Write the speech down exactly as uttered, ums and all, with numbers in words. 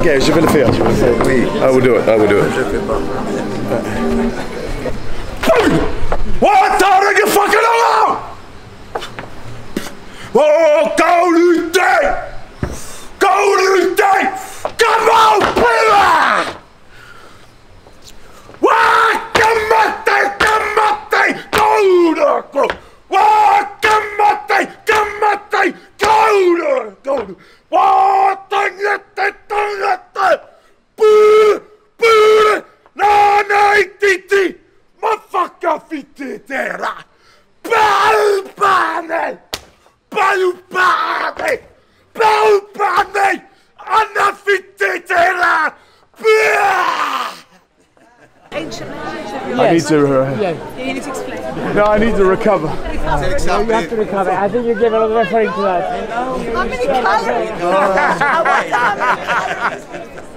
Ok, je vais le faire, je vais le faire. Oui. I will do it, I will do it. Je fais pas. What the you fucking along? Oh, go lutter! Go lutter! Come on, brother! What? Come on, come on, go go! What? Come on, come on, go go! What? Tangette, tangette! Boo! Boo! No, no, titi! Motherfucker, fiti, terra! Balbane! Balbane! Balbane! Anna fiti, terra! Ancient language. I need to. Uh, Yeah, you need to explain. no, I need to recover. C'est You have to recover. I think you gave a lot of referring to that. How many calories? I want how many calories?